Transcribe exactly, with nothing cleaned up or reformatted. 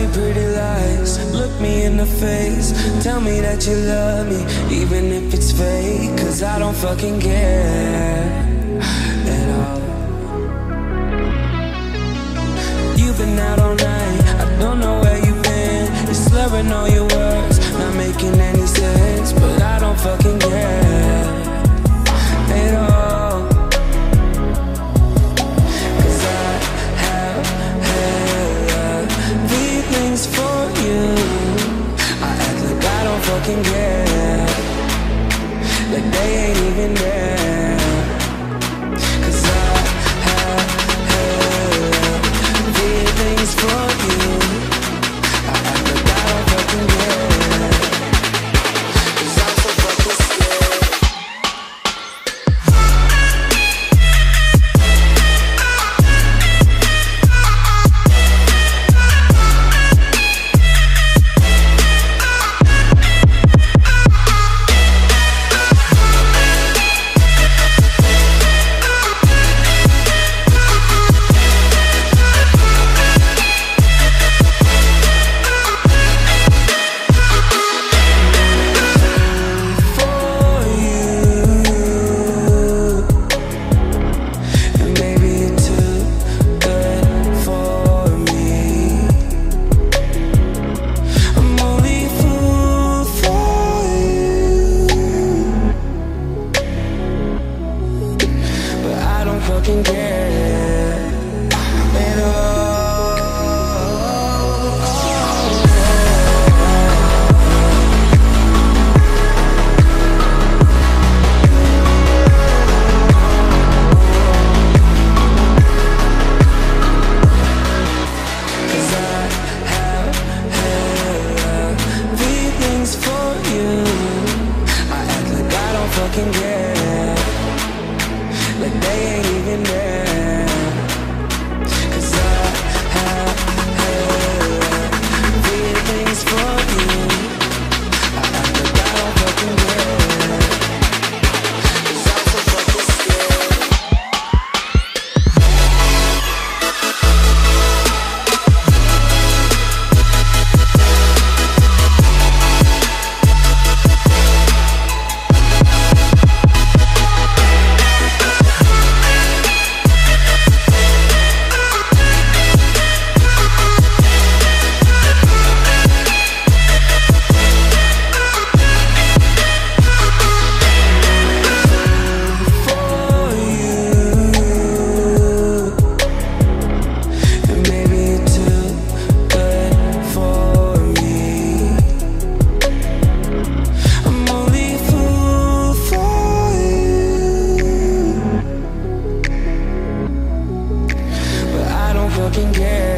me pretty lies, look me in the face, tell me that you love me, even if it's fake, cause I don't fucking care at all. You've been out all night, I don't know where you've been, you're slurring all your words, not making any sense, but I don't fucking care at all. Cause I have hella feelings for you, I act like I don't fucking care, like they ain't even there. Cause I have hella feelings for you, I act like I don't fucking care, cause I'm so fucking scared. Fucking care at all. Cause I have hella feelings for you, I act like I don't fucking care, like they ain't even there. Cause I have hella feelings for you, I act like I don't fucking care, cause I'm so fucking scared. Fucking care.